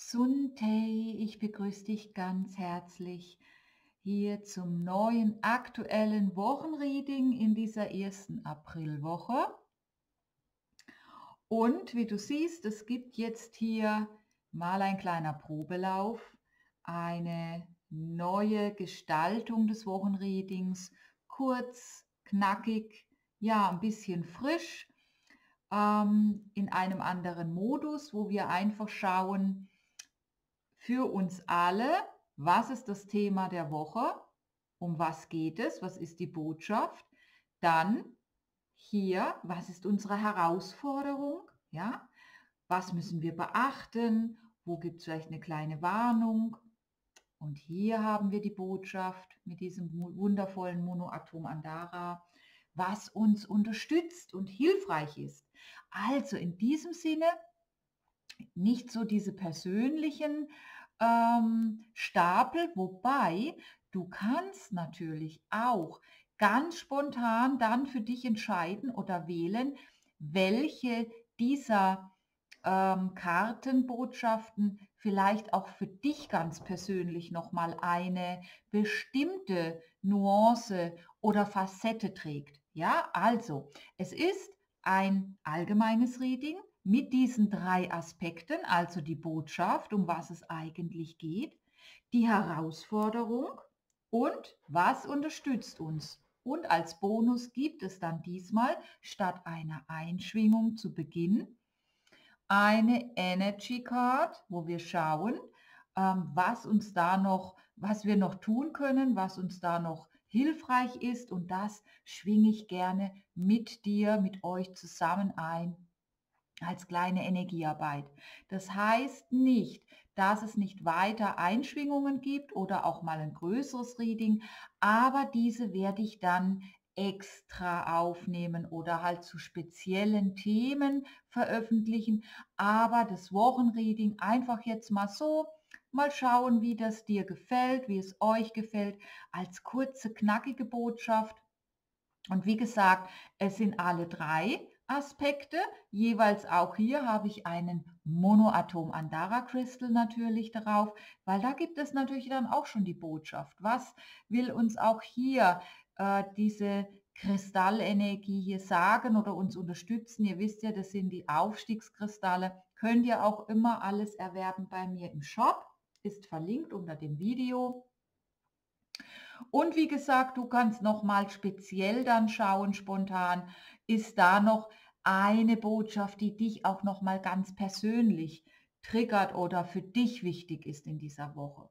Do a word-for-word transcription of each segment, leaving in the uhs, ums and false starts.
Suntei, ich begrüße dich ganz herzlich hier zum neuen aktuellen Wochenreading in dieser ersten Aprilwoche. Und wie du siehst, es gibt jetzt hier mal ein kleiner Probelauf, eine neue Gestaltung des Wochenreadings, kurz, knackig, ja, ein bisschen frisch, ähm, in einem anderen Modus, wo wir einfach schauen, für uns alle, was ist das Thema der Woche? Um was geht es? Was ist die Botschaft? Dann hier, was ist unsere Herausforderung? Ja, was müssen wir beachten? Wo gibt es vielleicht eine kleine Warnung? Und hier haben wir die Botschaft mit diesem wundervollen Monoatom Andara, was uns unterstützt und hilfreich ist. Also in diesem Sinne nicht so diese persönlichen ähm, Stapel, wobei du kannst natürlich auch ganz spontan dann für dich entscheiden oder wählen, welche dieser ähm, Kartenbotschaften vielleicht auch für dich ganz persönlich nochmal eine bestimmte Nuance oder Facette trägt. Ja, also es ist ein allgemeines Reading mit diesen drei Aspekten, also die Botschaft, um was es eigentlich geht, die Herausforderung und was unterstützt uns. Und als Bonus gibt es dann diesmal statt einer Einschwingung zu Beginn eine Energy Card, wo wir schauen, ähm, was uns da noch, was wir noch tun können, was uns da noch hilfreich ist. Und das schwinge ich gerne mit dir, mit euch zusammen ein als kleine Energiearbeit. Das heißt nicht, dass es nicht weiter Einschwingungen gibt oder auch mal ein größeres Reading, aber diese werde ich dann extra aufnehmen oder halt zu speziellen Themen veröffentlichen. Aber das Wochenreading einfach jetzt mal so, mal schauen, wie das dir gefällt, wie es euch gefällt, als kurze, knackige Botschaft. Und wie gesagt, es sind alle drei Aspekte. Jeweils auch hier habe ich einen Monoatom Andara Crystal natürlich darauf, weil da gibt es natürlich dann auch schon die Botschaft. Was will uns auch hier äh, diese Kristallenergie hier sagen oder uns unterstützen? Ihr wisst ja, das sind die Aufstiegskristalle. Könnt ihr auch immer alles erwerben bei mir im Shop. Ist verlinkt unter dem Video. Und wie gesagt, du kannst noch mal speziell dann schauen, spontan, ist da noch eine Botschaft, die dich auch noch mal ganz persönlich triggert oder für dich wichtig ist in dieser Woche.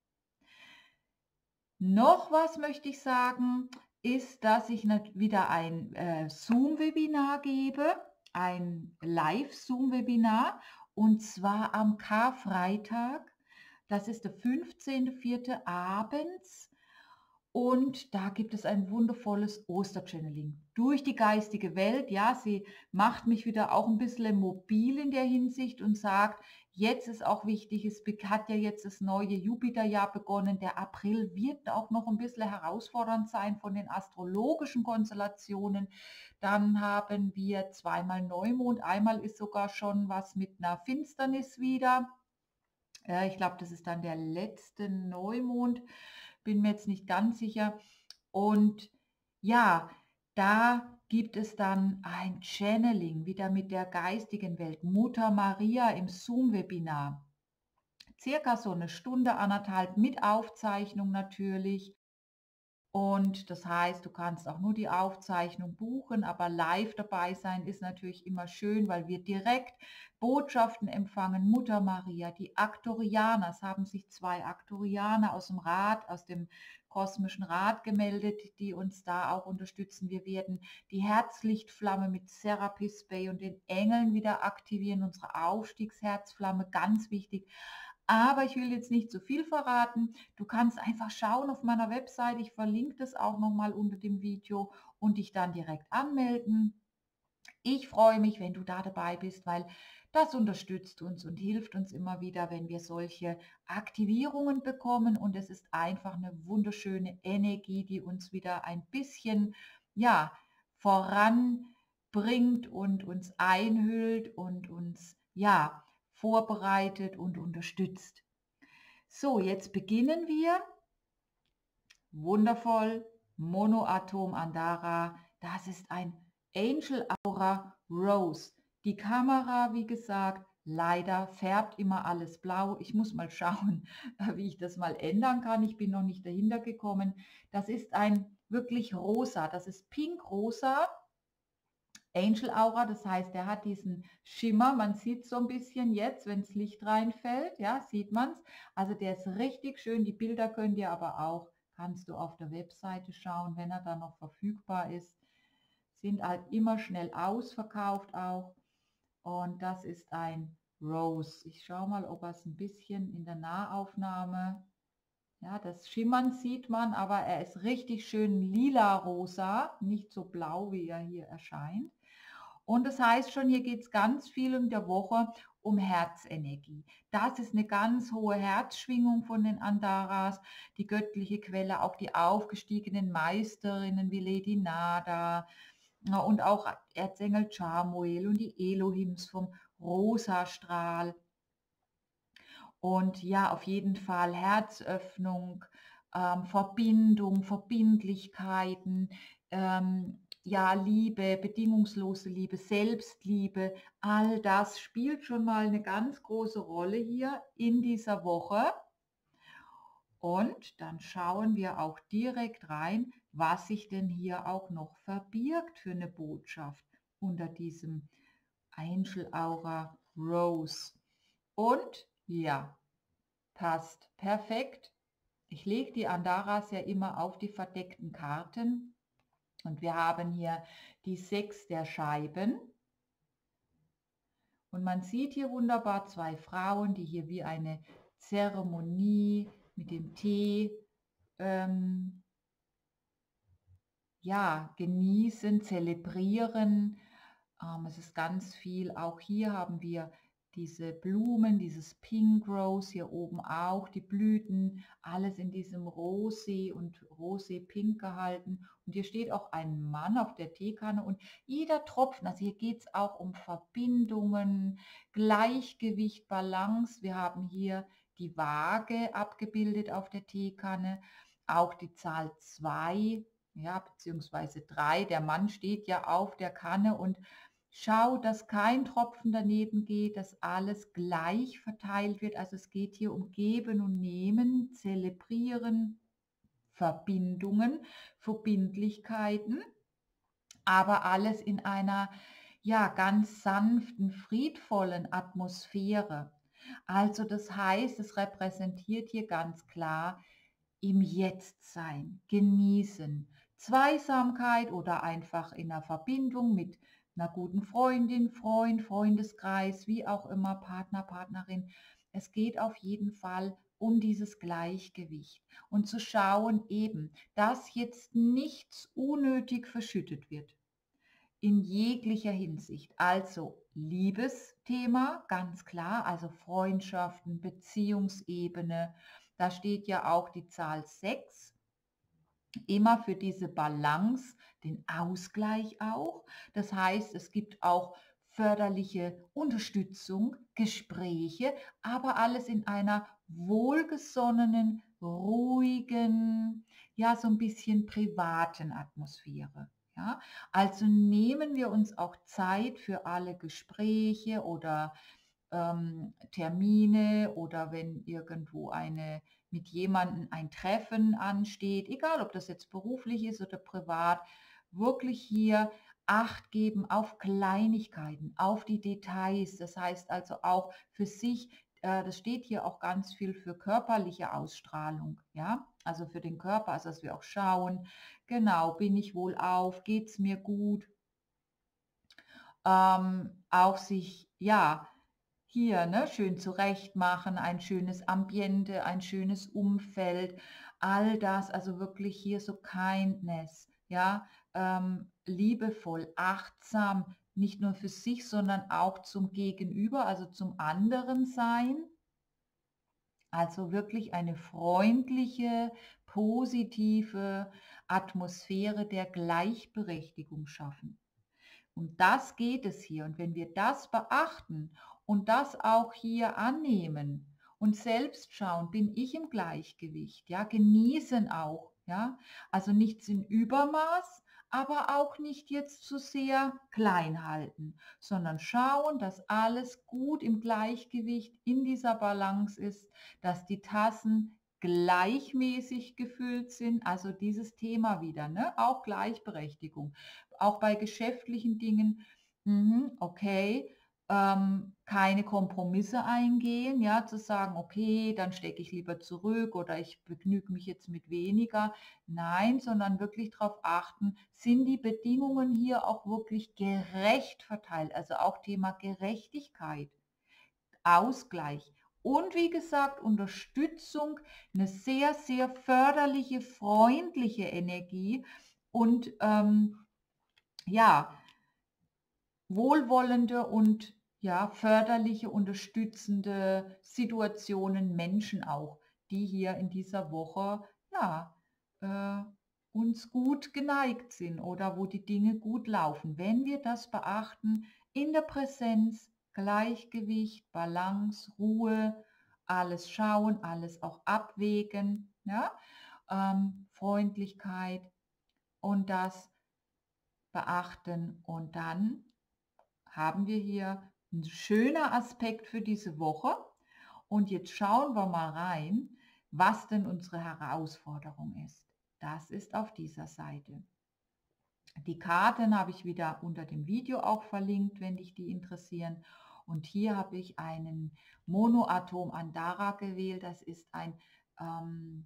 Noch was möchte ich sagen, ist, dass ich wieder ein äh, Zoom-Webinar gebe, ein Live-Zoom-Webinar, und zwar am Karfreitag. Das ist der fünfzehnte vierte abends. Und da gibt es ein wundervolles Osterchanneling durch die geistige Welt. Ja, sie macht mich wieder auch ein bisschen mobil in der Hinsicht und sagt, jetzt ist auch wichtig, es hat ja jetzt das neue Jupiterjahr begonnen. Der April wird auch noch ein bisschen herausfordernd sein von den astrologischen Konstellationen. Dann haben wir zweimal Neumond, einmal ist sogar schon was mit einer Finsternis wieder. Ja, ich glaube, das ist dann der letzte Neumond, bin mir jetzt nicht ganz sicher. Und ja, da gibt es dann ein Channeling wieder mit der geistigen Welt. Mutter Maria im Zoom-Webinar. Circa so eine Stunde, anderthalb mit Aufzeichnung natürlich. Und das heißt, du kannst auch nur die Aufzeichnung buchen, aber live dabei sein ist natürlich immer schön, weil wir direkt Botschaften empfangen. Mutter Maria, die Aktorianer, es haben sich zwei Aktorianer aus dem Rat, aus dem kosmischen Rat gemeldet, die uns da auch unterstützen. Wir werden die Herzlichtflamme mit Serapis Bay und den Engeln wieder aktivieren, unsere Aufstiegsherzflamme, ganz wichtig. Aber ich will jetzt nicht zu viel verraten. Du kannst einfach schauen auf meiner Website. Ich verlinke das auch nochmal unter dem Video und dich dann direkt anmelden. Ich freue mich, wenn du da dabei bist, weil das unterstützt uns und hilft uns immer wieder, wenn wir solche Aktivierungen bekommen. Und es ist einfach eine wunderschöne Energie, die uns wieder ein bisschen, ja, voranbringt und uns einhüllt und uns, ja, vorbereitet und unterstützt. So, jetzt beginnen wir. Wundervoll, Monoatom Andara, das ist ein Angel Aura Rose. Die Kamera, wie gesagt, leider färbt immer alles blau. Ich muss mal schauen, wie ich das mal ändern kann. Ich bin noch nicht dahinter gekommen. Das ist ein wirklich rosa, das ist pink-rosa Angel Aura, das heißt, er hat diesen Schimmer, man sieht so ein bisschen jetzt, wenn das Licht reinfällt, ja, sieht man es. Also der ist richtig schön, die Bilder könnt ihr aber auch, kannst du auf der Webseite schauen, wenn er dann noch verfügbar ist. Sind halt immer schnell ausverkauft auch. Und das ist ein Rose. Ich schaue mal, ob er es ein bisschen in der Nahaufnahme, ja, das Schimmern sieht man, aber er ist richtig schön lila-rosa, nicht so blau, wie er hier erscheint. Und das heißt schon, hier geht es ganz viel in der Woche um Herzenergie. Das ist eine ganz hohe Herzschwingung von den Andaras, die göttliche Quelle, auch die aufgestiegenen Meisterinnen wie Lady Nada und auch Erzengel Chamuel und die Elohims vom Rosastrahl. Und ja, auf jeden Fall Herzöffnung, ähm, Verbindung, Verbindlichkeiten, ähm, ja, Liebe, bedingungslose Liebe, Selbstliebe, all das spielt schon mal eine ganz große Rolle hier in dieser Woche. Und dann schauen wir auch direkt rein, was sich denn hier auch noch verbirgt für eine Botschaft unter diesem Angel Aura Rose. Und ja, passt perfekt. Ich lege die Andaras ja immer auf die verdeckten Karten. Und wir haben hier die sechs der Scheiben. Und man sieht hier wunderbar zwei Frauen, die hier wie eine Zeremonie mit dem Tee ähm, ja, genießen, zelebrieren. Ähm, es ist ganz viel. Auch hier haben wir diese Blumen, dieses Pink Rose, hier oben auch, die Blüten, alles in diesem Rosé und Rosé-Pink gehalten. Und hier steht auch ein Mann auf der Teekanne und jeder Tropfen, also hier geht es auch um Verbindungen, Gleichgewicht, Balance. Wir haben hier die Waage abgebildet auf der Teekanne, auch die Zahl zwei, ja, beziehungsweise drei. Der Mann steht ja auf der Kanne und schau, dass kein Tropfen daneben geht, dass alles gleich verteilt wird. Also es geht hier um Geben und Nehmen, Zelebrieren, Verbindungen, Verbindlichkeiten, aber alles in einer ja ganz sanften, friedvollen Atmosphäre. Also das heißt, es repräsentiert hier ganz klar im Jetztsein, genießen, Zweisamkeit oder einfach in einer Verbindung mit einer guten Freundin, Freund, Freundeskreis, wie auch immer, Partner, Partnerin. Es geht auf jeden Fall um dieses Gleichgewicht und zu schauen eben, dass jetzt nichts unnötig verschüttet wird. In jeglicher Hinsicht. Also Liebesthema, ganz klar, also Freundschaften, Beziehungsebene. Da steht ja auch die Zahl sechs. Immer für diese Balance, den Ausgleich auch. Das heißt, es gibt auch förderliche Unterstützung, Gespräche, aber alles in einer wohlgesonnenen, ruhigen, ja, so ein bisschen privaten Atmosphäre. Ja, also nehmen wir uns auch Zeit für alle Gespräche oder ähm, Termine oder wenn irgendwo eine mit jemandem ein Treffen ansteht, egal ob das jetzt beruflich ist oder privat, wirklich hier Acht geben auf Kleinigkeiten, auf die Details. Das heißt also auch für sich, äh, das steht hier auch ganz viel für körperliche Ausstrahlung, ja, also für den Körper, also dass wir auch schauen, genau, bin ich wohlauf, geht es mir gut, ähm, auch sich, ja, hier, ne, schön zurecht machen, ein schönes Ambiente, ein schönes Umfeld, all das, also wirklich hier so Kindness, ja, ähm, liebevoll, achtsam, nicht nur für sich, sondern auch zum Gegenüber, also zum anderen sein. Also wirklich eine freundliche, positive Atmosphäre der Gleichberechtigung schaffen. Um das geht es hier. Und wenn wir das beachten und das auch hier annehmen und selbst schauen, bin ich im Gleichgewicht, ja, genießen auch, ja, also nichts in Übermaß, aber auch nicht jetzt zu sehr klein halten, sondern schauen, dass alles gut im Gleichgewicht in dieser Balance ist, dass die Tassen gleichmäßig gefüllt sind, also dieses Thema wieder, ne? Auch Gleichberechtigung, auch bei geschäftlichen Dingen, mhm, okay, ähm, keine Kompromisse eingehen, ja, zu sagen, okay, dann stecke ich lieber zurück oder ich begnüge mich jetzt mit weniger. Nein, sondern wirklich darauf achten, sind die Bedingungen hier auch wirklich gerecht verteilt, also auch Thema Gerechtigkeit, Ausgleich. Und wie gesagt, Unterstützung, eine sehr, sehr förderliche, freundliche Energie und ähm, ja, wohlwollende und ja, förderliche, unterstützende Situationen, Menschen auch, die hier in dieser Woche ja, äh, uns gut geneigt sind oder wo die Dinge gut laufen. Wenn wir das beachten, in der Präsenz, Gleichgewicht, Balance, Ruhe, alles schauen, alles auch abwägen, ja, ähm, Freundlichkeit und das beachten und dann haben wir hier ein schöner Aspekt für diese Woche. Und jetzt schauen wir mal rein, was denn unsere Herausforderung ist. Das ist auf dieser Seite. Die Karten habe ich wieder unter dem Video auch verlinkt, wenn dich die interessieren. Und hier habe ich einen Monoatom Andara gewählt. Das ist ein ähm,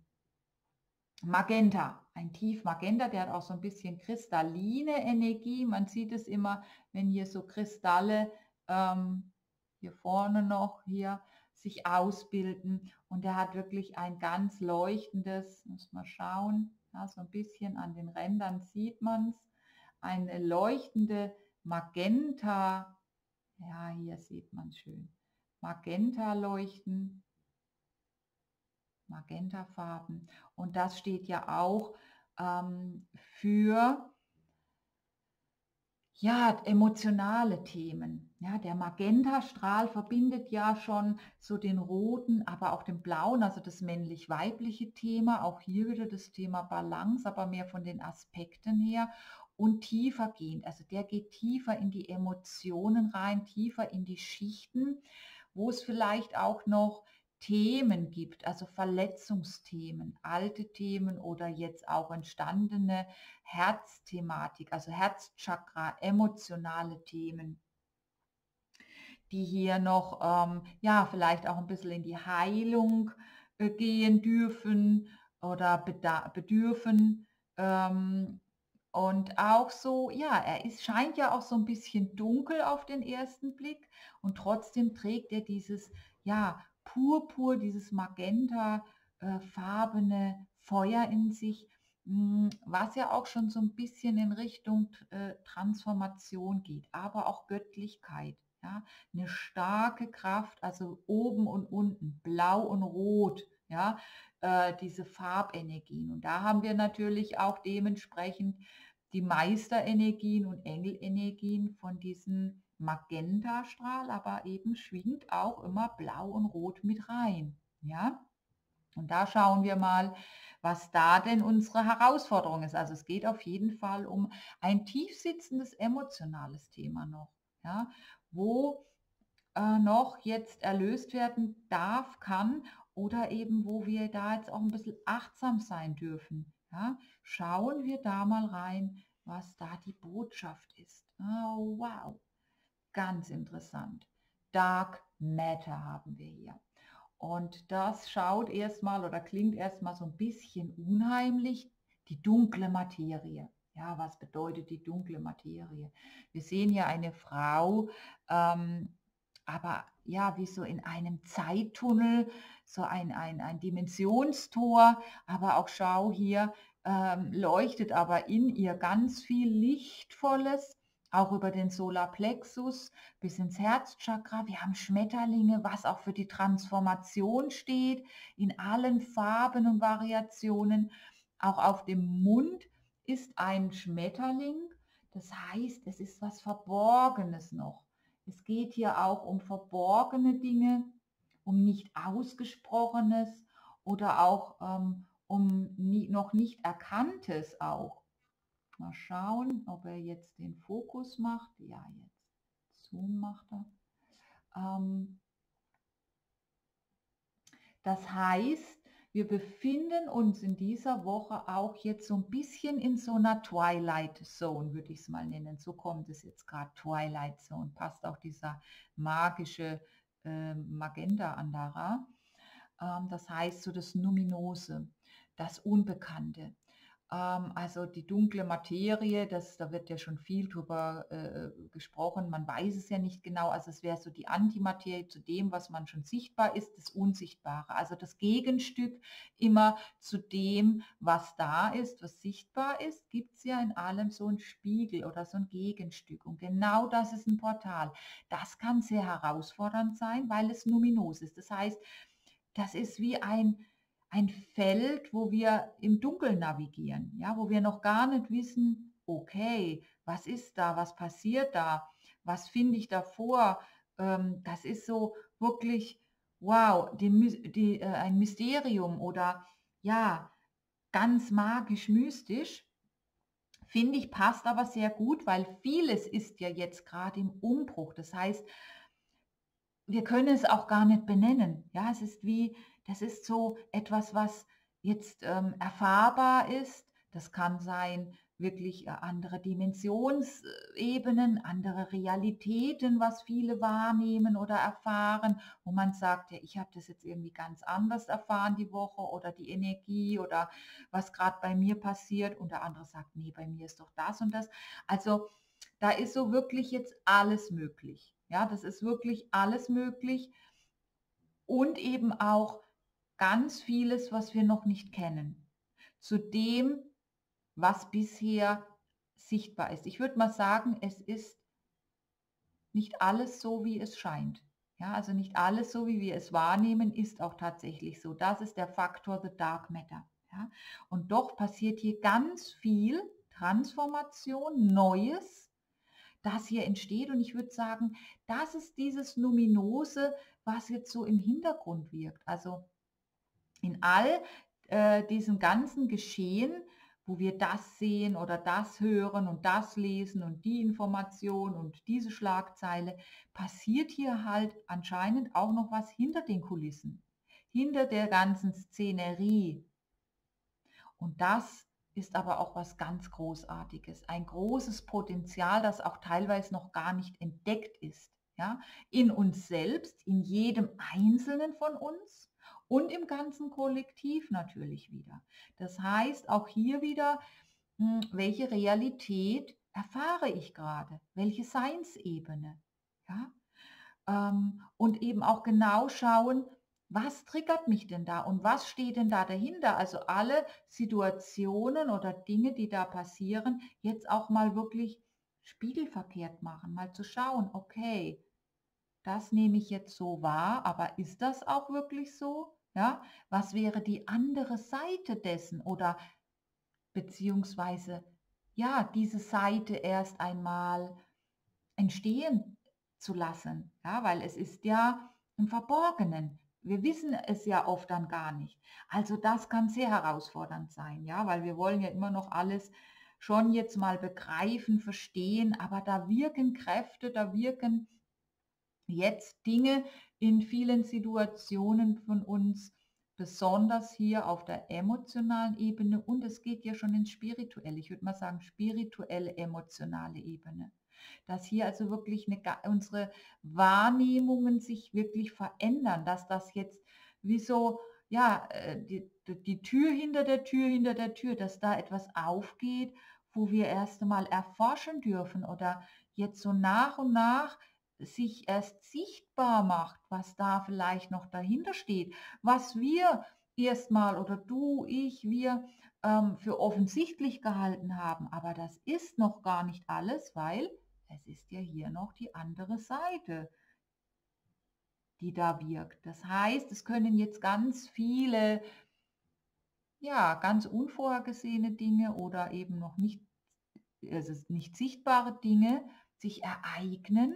Magenta, ein Tief Magenta, der hat auch so ein bisschen kristalline Energie. Man sieht es immer, wenn hier so Kristalle ähm, hier vorne noch hier sich ausbilden. Und der hat wirklich ein ganz leuchtendes, muss man schauen, ja, so ein bisschen an den Rändern sieht man es, eine leuchtende Magenta, ja, hier sieht man es schön, Magenta leuchten. Magentafarben. Und das steht ja auch ähm, für ja, emotionale Themen. Ja, der Magentastrahl verbindet ja schon so den roten, aber auch den blauen, also das männlich-weibliche Thema. Auch hier wieder das Thema Balance, aber mehr von den Aspekten her und tiefer gehend. Also der geht tiefer in die Emotionen rein, tiefer in die Schichten, wo es vielleicht auch noch Themen gibt, also Verletzungsthemen, alte Themen oder jetzt auch entstandene Herzthematik, also Herzchakra, emotionale Themen, die hier noch, ähm, ja, vielleicht auch ein bisschen in die Heilung äh, gehen dürfen oder bedürfen. Ähm, und auch so, ja, er ist, scheint ja auch so ein bisschen dunkel auf den ersten Blick und trotzdem trägt er dieses, ja, purpur, dieses magenta äh, farbene Feuer in sich, mh, was ja auch schon so ein bisschen in Richtung äh, Transformation geht, aber auch Göttlichkeit, ja, eine starke Kraft, also oben und unten, blau und rot, ja, äh, diese Farbenergien. Und da haben wir natürlich auch dementsprechend die Meisterenergien und Engelenergien von diesem Magentastrahl, aber eben schwingt auch immer blau und rot mit rein, ja. Und da schauen wir mal, was da denn unsere Herausforderung ist. Also es geht auf jeden Fall um ein tiefsitzendes emotionales Thema noch, ja, wo äh, noch jetzt erlöst werden darf, kann oder eben wo wir da jetzt auch ein bisschen achtsam sein dürfen. Ja? Schauen wir da mal rein, was da die Botschaft ist. Oh, wow, ganz interessant. Dark Matter haben wir hier. Und das schaut erstmal oder klingt erstmal so ein bisschen unheimlich, die dunkle Materie. Ja, was bedeutet die dunkle Materie? Wir sehen hier eine Frau, ähm, aber ja, wie so in einem Zeittunnel, so ein, ein, ein Dimensionstor, aber auch schau hier, ähm, leuchtet aber in ihr ganz viel Lichtvolles, auch über den Solarplexus bis ins Herzchakra. Wir haben Schmetterlinge, was auch für die Transformation steht, in allen Farben und Variationen. Auch auf dem Mund ist ein Schmetterling. Das heißt, es ist was Verborgenes noch. Es geht hier auch um verborgene Dinge, um nicht Ausgesprochenes oder auch ähm, um nie, noch nicht Erkanntes auch. Mal schauen, ob er jetzt den Fokus macht. Ja, jetzt Zoom macht er. Ähm, das heißt, wir befinden uns in dieser Woche auch jetzt so ein bisschen in so einer Twilight Zone, würde ich es mal nennen. So kommt es jetzt gerade, Twilight Zone. Passt auch dieser magische äh, Magenta Andara. Ähm, das heißt so das Numinose, das Unbekannte. Ähm, also die dunkle Materie, das, da wird ja schon viel drüber äh, gesprochen, man weiß es ja nicht genau, also es wäre so die Antimaterie zu dem, was man schon sichtbar ist, das Unsichtbare, also das Gegenstück immer zu dem, was da ist, was sichtbar ist, gibt es ja in allem so ein Spiegel oder so ein Gegenstück und genau das ist ein Portal. Das kann sehr herausfordernd sein, weil es numinos ist, das heißt, das ist wie ein ein Feld, wo wir im Dunkeln navigieren, ja, wo wir noch gar nicht wissen, okay, was ist da, was passiert da, was finde ich davor? Ähm, das ist so wirklich, wow, die, die, äh, ein Mysterium oder ja, ganz magisch mystisch. Finde ich, passt aber sehr gut, weil vieles ist ja jetzt gerade im Umbruch. Das heißt, wir können es auch gar nicht benennen. Ja, es ist wie, das ist so etwas, was jetzt ähm, erfahrbar ist. Das kann sein, wirklich äh, andere Dimensionsebenen, andere Realitäten, was viele wahrnehmen oder erfahren, wo man sagt, ja, ich habe das jetzt irgendwie ganz anders erfahren die Woche oder die Energie oder was gerade bei mir passiert und der andere sagt, nee, bei mir ist doch das und das. Also da ist so wirklich jetzt alles möglich. Ja, das ist wirklich alles möglich und eben auch ganz vieles, was wir noch nicht kennen. Zu dem, was bisher sichtbar ist. Ich würde mal sagen, es ist nicht alles so, wie es scheint. Ja, also nicht alles so, wie wir es wahrnehmen, ist auch tatsächlich so. Das ist der Faktor The Dark Matter. Ja, und doch passiert hier ganz viel Transformation, Neues, das hier entsteht. Und ich würde sagen, das ist dieses Numinose, was jetzt so im Hintergrund wirkt. Also in all äh, diesem ganzen Geschehen, wo wir das sehen oder das hören und das lesen und die Information und diese Schlagzeile, passiert hier halt anscheinend auch noch was hinter den Kulissen, hinter der ganzen Szenerie. Und das ist aber auch was ganz Großartiges, ein großes Potenzial, das auch teilweise noch gar nicht entdeckt ist. Ja? In uns selbst, in jedem Einzelnen von uns und im ganzen Kollektiv natürlich wieder. Das heißt, auch hier wieder, hm, welche Realität erfahre ich gerade? Welche Seinsebene? Ja? Ähm, und eben auch genau schauen, was triggert mich denn da und was steht denn da dahinter? Also alle Situationen oder Dinge, die da passieren, jetzt auch mal wirklich spiegelverkehrt machen, mal zu schauen, okay, das nehme ich jetzt so wahr, aber ist das auch wirklich so? Ja, was wäre die andere Seite dessen oder beziehungsweise ja, diese Seite erst einmal entstehen zu lassen, ja, weil es ist ja im Verborgenen. Wir wissen es ja oft dann gar nicht. Also das kann sehr herausfordernd sein, ja, weil wir wollen ja immer noch alles schon jetzt mal begreifen, verstehen, aber da wirken Kräfte, da wirken jetzt Dinge in vielen Situationen von uns, besonders hier auf der emotionalen Ebene und es geht ja schon ins Spirituelle, ich würde mal sagen spirituelle, emotionale Ebene. Dass hier also wirklich eine, unsere Wahrnehmungen sich wirklich verändern, dass das jetzt wie so, ja, äh, die, die Tür hinter der Tür, hinter der Tür, dass da etwas aufgeht, wo wir erst einmal erforschen dürfen oder jetzt so nach und nach sich erst sichtbar macht, was da vielleicht noch dahinter steht, was wir erstmal oder du, ich, wir ähm, für offensichtlich gehalten haben. Aber das ist noch gar nicht alles, weil es ist ja hier noch die andere Seite, die da wirkt. Das heißt, es können jetzt ganz viele, ja, ganz unvorhergesehene Dinge oder eben noch nicht, also nicht sichtbare Dinge sich ereignen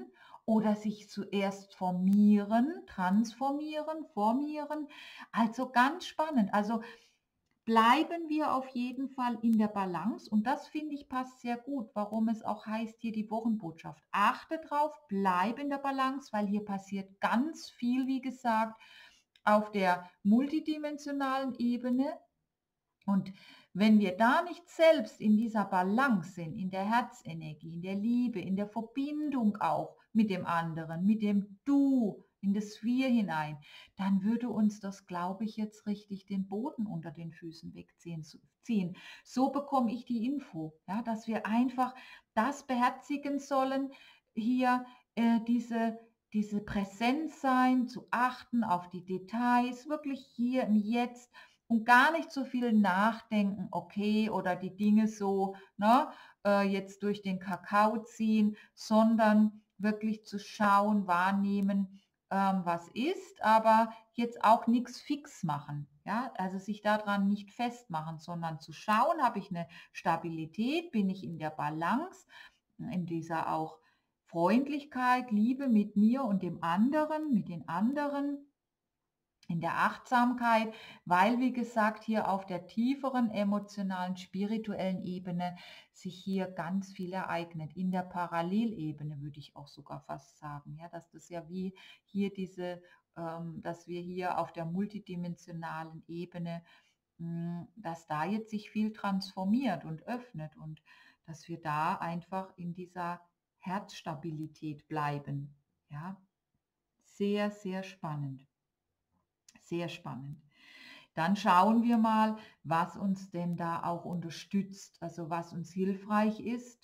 oder sich zuerst formieren, transformieren, formieren. Also ganz spannend. Also bleiben wir auf jeden Fall in der Balance und das finde ich passt sehr gut, warum es auch heißt hier die Wochenbotschaft. Achte drauf, bleib in der Balance, weil hier passiert ganz viel, wie gesagt, auf der multidimensionalen Ebene. Und wenn wir da nicht selbst in dieser Balance sind, in der Herzenergie, in der Liebe, in der Verbindung auch mit dem anderen, mit dem Du, in das Wir hinein, dann würde uns das, glaube ich, jetzt richtig den Boden unter den Füßen wegziehen. Ziehen. So bekomme ich die Info, ja, dass wir einfach das beherzigen sollen, hier äh, diese, diese Präsenz sein, zu achten auf die Details, wirklich hier im Jetzt und gar nicht so viel nachdenken, okay, oder die Dinge so, ne, äh, jetzt durch den Kakao ziehen, sondern wirklich zu schauen, wahrnehmen, ähm, was ist, aber jetzt auch nichts fix machen. Ja, also sich daran nicht festmachen, sondern zu schauen, habe ich eine Stabilität, bin ich in der Balance, in dieser auch Freundlichkeit, Liebe mit mir und dem anderen, mit den anderen, in der Achtsamkeit, weil, wie gesagt, hier auf der tieferen emotionalen, spirituellen Ebene sich hier ganz viel ereignet. In der Parallelebene würde ich auch sogar fast sagen, ja, dass das ja wie hier diese, ähm, dass wir hier auf der multidimensionalen Ebene, mh, dass da jetzt sich viel transformiert und öffnet und dass wir da einfach in dieser Herzstabilität bleiben. Ja, sehr, sehr spannend. Sehr spannend. Dann schauen wir mal, was uns denn da auch unterstützt, also was uns hilfreich ist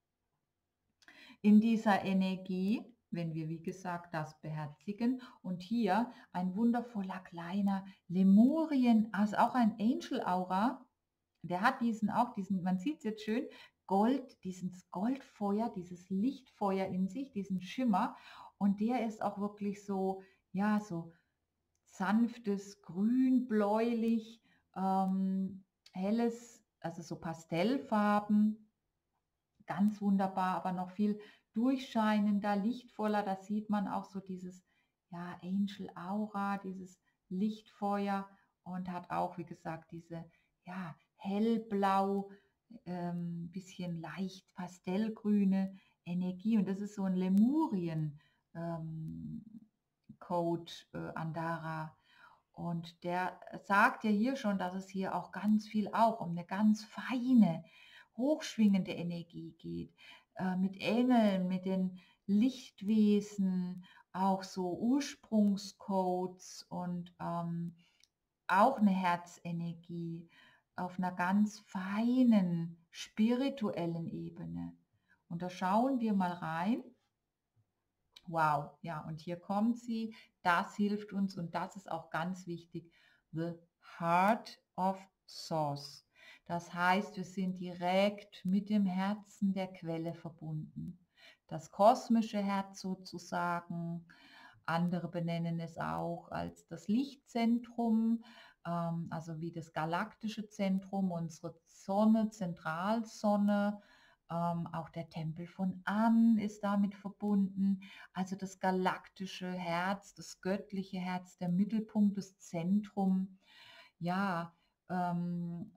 in dieser Energie, wenn wir, wie gesagt, das beherzigen. Und hier ein wundervoller kleiner Lemurien, also auch ein Angel Aura, der hat diesen auch, diesen, man sieht es jetzt schön, Gold, dieses Goldfeuer, dieses Lichtfeuer in sich, diesen Schimmer. Und der ist auch wirklich so, ja, so sanftes Grün, bläulich, ähm, helles, also so Pastellfarben, ganz wunderbar, aber noch viel durchscheinender, lichtvoller. Da sieht man auch so dieses, ja, Angel Aura, dieses Lichtfeuer und hat auch, wie gesagt, diese, ja, hellblau, ähm, bisschen leicht pastellgrüne Energie. Und das ist so ein Lemurien. Ähm, Code äh, Andara. Und der sagt ja hier schon, dass es hier auch ganz viel auch um eine ganz feine, hochschwingende Energie geht. Äh, mit Engeln, mit den Lichtwesen, auch so Ursprungscodes und ähm, auch eine Herzenergie auf einer ganz feinen, spirituellen Ebene. Und da schauen wir mal rein. Wow, ja, und hier kommt sie. Das hilft uns und das ist auch ganz wichtig. The Heart of Source. Das heißt, wir sind direkt mit dem Herzen der Quelle verbunden. Das kosmische Herz sozusagen. Andere benennen es auch als das Lichtzentrum, ähm, also wie das galaktische Zentrum, unsere Sonne, Zentralsonne. Ähm, auch der Tempel von An ist damit verbunden. Also das galaktische Herz, das göttliche Herz, der Mittelpunkt, das Zentrum, ja, ähm,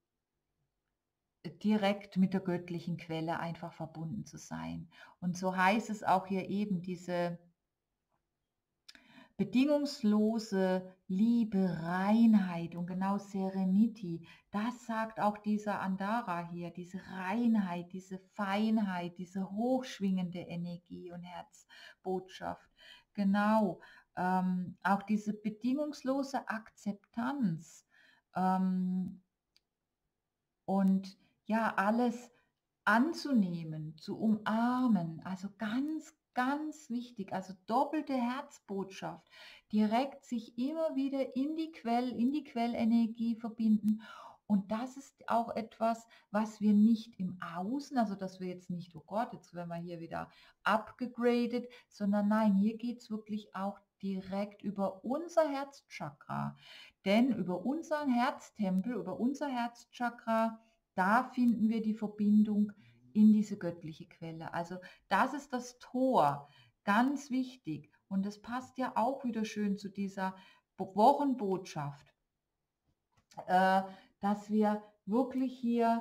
direkt mit der göttlichen Quelle einfach verbunden zu sein. Und so heißt es auch hier eben, diese bedingungslose Liebe, Reinheit und genau Serenity, das sagt auch dieser Andara hier, diese Reinheit, diese Feinheit, diese hochschwingende Energie und Herzbotschaft. Genau, ähm, auch diese bedingungslose Akzeptanz ähm, und ja, alles anzunehmen, zu umarmen, also ganz, ganz wichtig, also doppelte Herzbotschaft, direkt sich immer wieder in die Quell, in die Quellenergie verbinden. Und das ist auch etwas, was wir nicht im Außen, also dass wir jetzt nicht, oh Gott, jetzt werden wir hier wieder abgegradet, sondern nein, hier geht es wirklich auch direkt über unser Herzchakra. Denn über unseren Herztempel, über unser Herzchakra, da finden wir die Verbindung in diese göttliche Quelle. Also das ist das Tor, Ganz wichtig. Und das passt ja auch wieder schön zu dieser Bo- Wochenbotschaft, äh, dass wir wirklich hier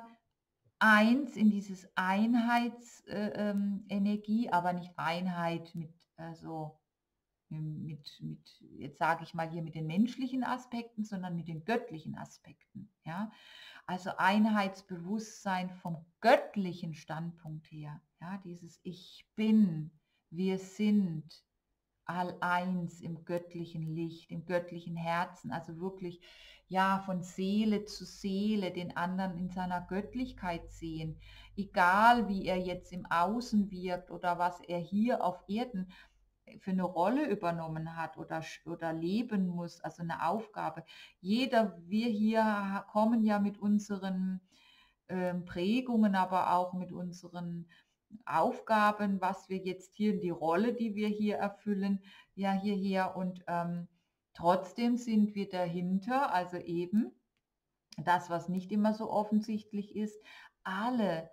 eins in dieses Einheitsenergie, äh, ähm, Energie, aber nicht Einheit mit, also ähm, mit, mit, jetzt sage ich mal hier mit den menschlichen Aspekten, sondern mit den göttlichen Aspekten. Ja? Also Einheitsbewusstsein vom göttlichen Standpunkt her. Ja? Dieses Ich bin, wir sind all eins im göttlichen Licht, im göttlichen Herzen, also wirklich ja von Seele zu Seele den anderen in seiner Göttlichkeit sehen, egal wie er jetzt im Außen wirkt oder was er hier auf Erden für eine Rolle übernommen hat oder, oder leben muss, also eine Aufgabe. Jeder, wir hier kommen ja mit unseren ähm, Prägungen, aber auch mit unseren Aufgaben, was wir jetzt hier in die Rolle, die wir hier erfüllen, ja hierher und ähm, trotzdem sind wir dahinter, also eben das, was nicht immer so offensichtlich ist, alle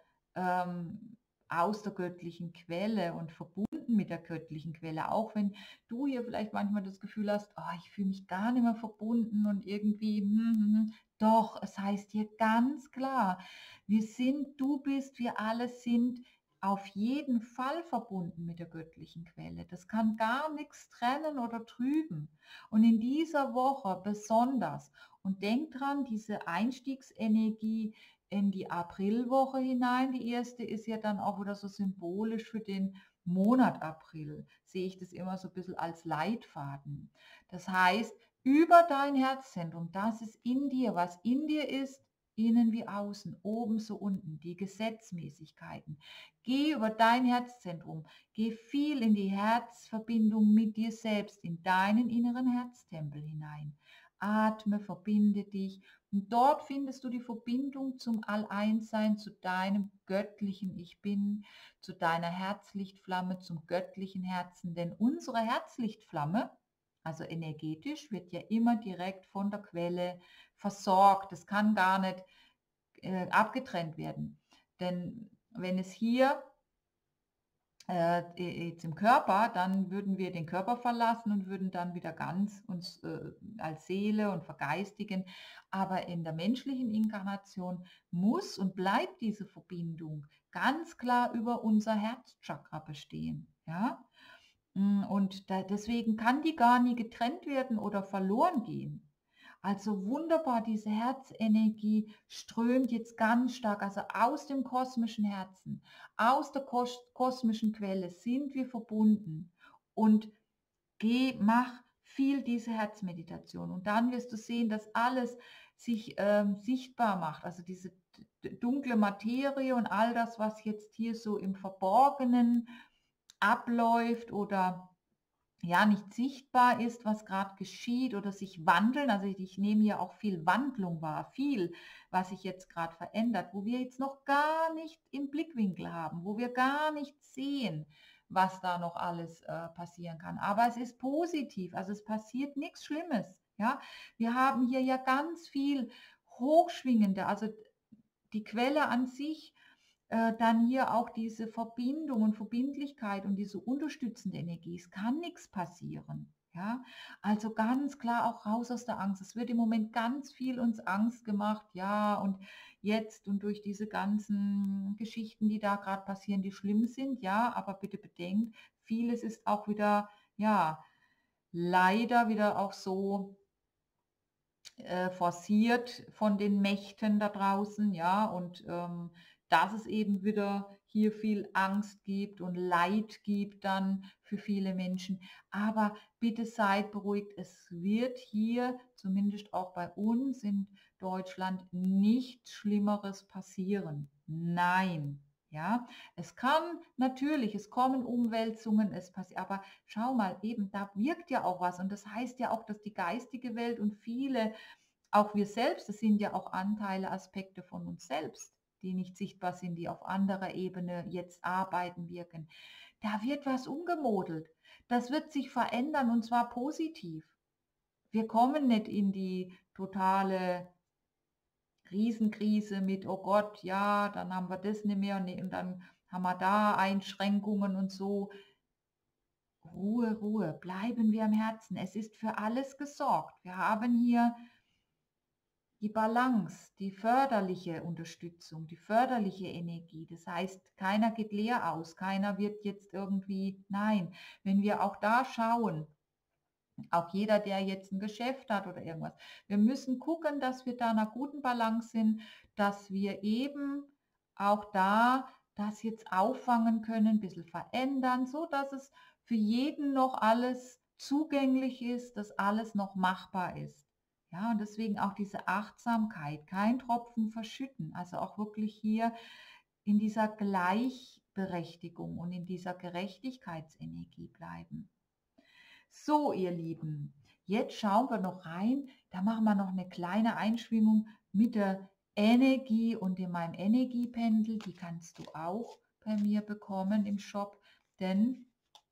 ähm, aus der göttlichen Quelle und verbunden mit der göttlichen Quelle, auch wenn du hier vielleicht manchmal das Gefühl hast, oh, ich fühle mich gar nicht mehr verbunden und irgendwie, hm, hm, hm. Doch, es heißt hier ganz klar, wir sind, du bist, wir alle sind auf jeden Fall verbunden mit der göttlichen Quelle. Das kann gar nichts trennen oder trüben. Und in dieser Woche besonders, und denk dran, diese Einstiegsenergie in die Aprilwoche hinein, die erste ist ja dann auch wieder so symbolisch für den Monat April, sehe ich das immer so ein bisschen als Leitfaden. Das heißt, über dein Herzzentrum, das ist in dir, was in dir ist, innen wie außen, oben so unten, die Gesetzmäßigkeiten. Geh über dein Herzzentrum, geh viel in die Herzverbindung mit dir selbst, in deinen inneren Herztempel hinein. Atme, verbinde dich und dort findest du die Verbindung zum All-Eins-Sein, zu deinem göttlichen Ich Bin, zu deiner Herzlichtflamme, zum göttlichen Herzen. Denn unsere Herzlichtflamme, also energetisch, wird ja immer direkt von der Quelle versorgt. Das kann gar nicht äh, abgetrennt werden. Denn wenn es hier äh, jetzt im Körper, dann würden wir den Körper verlassen und würden dann wieder ganz uns äh, als Seele und vergeistigen. Aber in der menschlichen Inkarnation muss und bleibt diese Verbindung ganz klar über unser Herzchakra bestehen. Ja? Mm, Und da, deswegen kann die gar nie getrennt werden oder verloren gehen. Also wunderbar, diese Herzenergie strömt jetzt ganz stark, also aus dem kosmischen Herzen, aus der kos kosmischen Quelle sind wir verbunden und geh, mach viel diese Herzmeditation und dann wirst du sehen, dass alles sich ähm, sichtbar macht, also diese dunkle Materie und all das, was jetzt hier so im Verborgenen abläuft oder ja nicht sichtbar ist, was gerade geschieht oder sich wandeln. Also ich, ich nehme ja auch viel Wandlung wahr, viel, was sich jetzt gerade verändert, wo wir jetzt noch gar nicht im Blickwinkel haben, wo wir gar nicht sehen, was da noch alles äh, passieren kann. Aber es ist positiv, also es passiert nichts Schlimmes. Ja, wir haben hier ja ganz viel hochschwingende, also die Quelle an sich, äh, dann hier auch diese Verbindung und Verbindlichkeit und diese unterstützende Energie. Es kann nichts passieren. Ja, also ganz klar auch raus aus der Angst. Es wird im Moment ganz viel uns Angst gemacht. Ja, und jetzt und durch diese ganzen Geschichten, die da gerade passieren, die schlimm sind. Ja, aber bitte bedenkt, vieles ist auch wieder, ja, leider wieder auch so äh, forciert von den Mächten da draußen, ja, und ähm, dass es eben wieder hier viel Angst gibt und Leid gibt dann für viele Menschen. Aber bitte seid beruhigt, es wird hier, zumindest auch bei uns in Deutschland, nichts Schlimmeres passieren. Nein. Ja, es kann natürlich, es kommen Umwälzungen, es passiert, aber schau mal, eben da wirkt ja auch was und das heißt ja auch, dass die geistige Welt und viele, auch wir selbst, das sind ja auch Anteile, Aspekte von uns selbst, die nicht sichtbar sind, die auf anderer Ebene jetzt arbeiten, wirken. Da wird was umgemodelt. Das wird sich verändern und zwar positiv. Wir kommen nicht in die totale Riesenkrise mit, oh Gott, ja, dann haben wir das nicht mehr und dann haben wir da Einschränkungen und so. Ruhe, Ruhe, bleiben wir am Herzen. Es ist für alles gesorgt. Wir haben hier die Balance, die förderliche Unterstützung, die förderliche Energie. Das heißt, keiner geht leer aus, keiner wird jetzt irgendwie, nein, wenn wir auch da schauen, auch jeder, der jetzt ein Geschäft hat oder irgendwas, wir müssen gucken, dass wir da in einer guten Balance sind, dass wir eben auch da das jetzt auffangen können, ein bisschen verändern, so dass es für jeden noch alles zugänglich ist, dass alles noch machbar ist. Ja, und deswegen auch diese Achtsamkeit, kein Tropfen verschütten, also auch wirklich hier in dieser Gleichberechtigung und in dieser Gerechtigkeitsenergie bleiben. So, ihr Lieben, jetzt schauen wir noch rein, da machen wir noch eine kleine Einschwingung mit der Energie und in meinem Energiependel, die kannst du auch bei mir bekommen im Shop, denn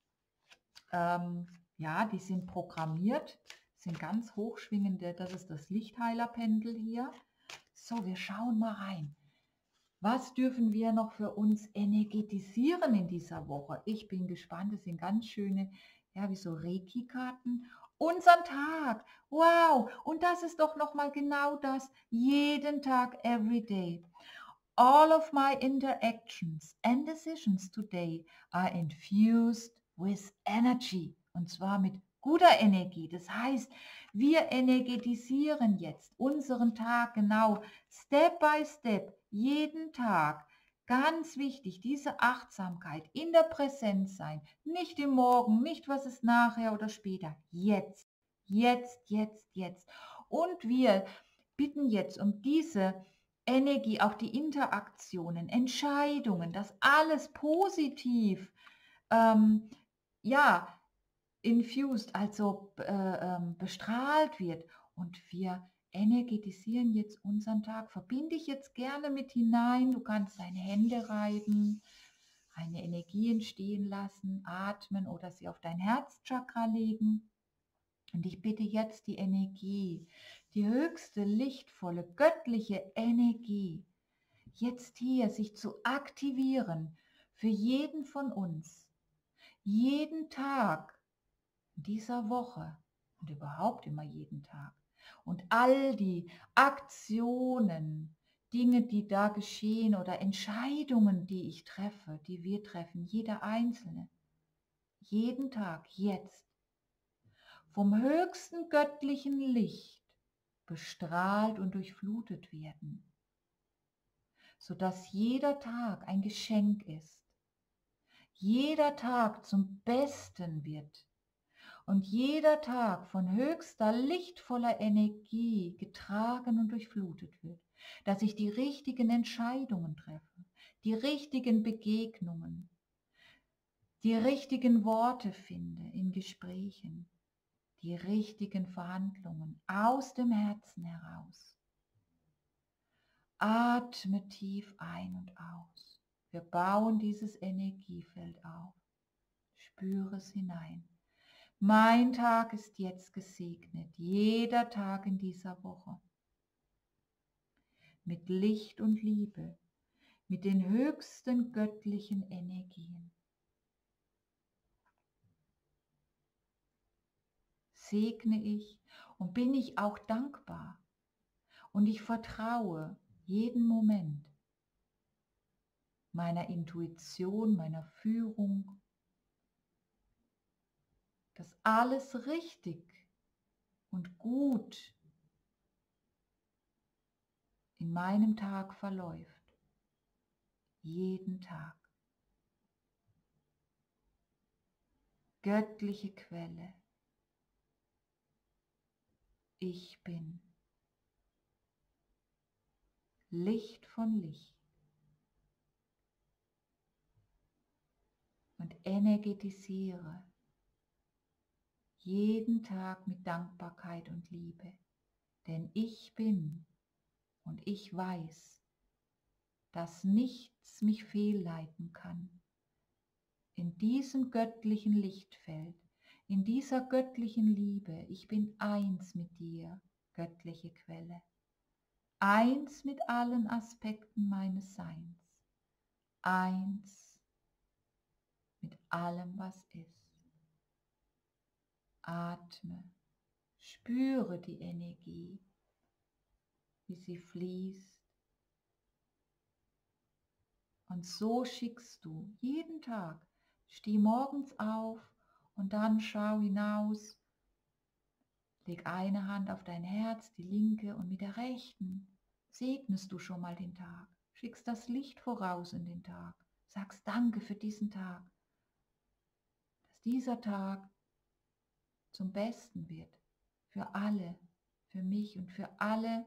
ähm, ja, die sind programmiert, sind ganz hochschwingende, das ist das Lichtheilerpendel hier. So, wir schauen mal rein. Was dürfen wir noch für uns energetisieren in dieser Woche? Ich bin gespannt, es sind ganz schöne, ja, wie so Reiki-Karten. Unseren Tag, wow, und das ist doch nochmal genau das, jeden Tag, every day. All of my interactions and decisions today are infused with energy, und zwar mit guter Energie. Das heißt, wir energetisieren jetzt unseren Tag genau, Step by Step, jeden Tag. Ganz wichtig, diese Achtsamkeit, in der Präsenz sein, nicht im Morgen, nicht was ist nachher oder später, jetzt, jetzt, jetzt, jetzt. Und wir bitten jetzt um diese Energie, auch die Interaktionen, Entscheidungen, dass alles positiv, ähm, ja, infused, also äh, ähm, bestrahlt wird. Und wir energetisieren jetzt unseren Tag. Verbinde ich jetzt gerne mit hinein. Du kannst deine Hände reiben, eine Energie entstehen lassen, atmen oder sie auf dein Herzchakra legen. Und ich bitte jetzt die Energie, die höchste, lichtvolle, göttliche Energie, jetzt hier sich zu aktivieren für jeden von uns, jeden Tag in dieser Woche und überhaupt immer jeden Tag. Und all die Aktionen, Dinge, die da geschehen oder Entscheidungen, die ich treffe, die wir treffen, jeder Einzelne, jeden Tag, jetzt, vom höchsten göttlichen Licht bestrahlt und durchflutet werden, sodass jeder Tag ein Geschenk ist, jeder Tag zum Besten wird und jeder Tag von höchster lichtvoller Energie getragen und durchflutet wird, dass ich die richtigen Entscheidungen treffe, die richtigen Begegnungen, die richtigen Worte finde in Gesprächen, die richtigen Verhandlungen aus dem Herzen heraus. Atme tief ein und aus. Wir bauen dieses Energiefeld auf. Spüre es hinein. Mein Tag ist jetzt gesegnet, jeder Tag in dieser Woche. Mit Licht und Liebe, mit den höchsten göttlichen Energien. Segne ich und bin ich auch dankbar. Und ich vertraue jeden Moment meiner Intuition, meiner Führung, dass alles richtig und gut in meinem Tag verläuft. Jeden Tag. Göttliche Quelle. Ich bin. Licht von Licht. Und energetisiere jeden Tag mit Dankbarkeit und Liebe. Denn ich bin und ich weiß, dass nichts mich fehlleiten kann. In diesem göttlichen Lichtfeld, in dieser göttlichen Liebe, ich bin eins mit dir, göttliche Quelle. Eins mit allen Aspekten meines Seins. Eins mit allem, was ist. Atme. Spüre die Energie, wie sie fließt. Und so schickst du jeden Tag, steh morgens auf und dann schau hinaus, leg eine Hand auf dein Herz, die linke, und mit der rechten segnest du schon mal den Tag, schickst das Licht voraus in den Tag, sagst Danke für diesen Tag, dass dieser Tag zum Besten wird, für alle, für mich und für alle,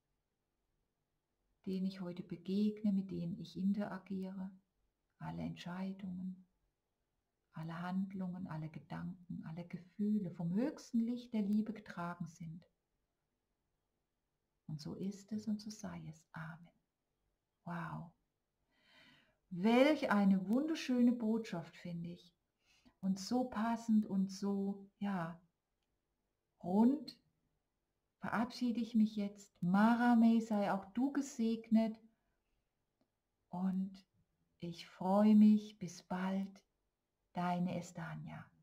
denen ich heute begegne, mit denen ich interagiere, alle Entscheidungen, alle Handlungen, alle Gedanken, alle Gefühle vom höchsten Licht der Liebe getragen sind. Und so ist es und so sei es. Amen. Wow. Welch eine wunderschöne Botschaft, finde ich. Und so passend und so, ja, rund verabschiede ich mich jetzt. Marame, sei auch du gesegnet. Und ich freue mich. Bis bald. Deine Estania.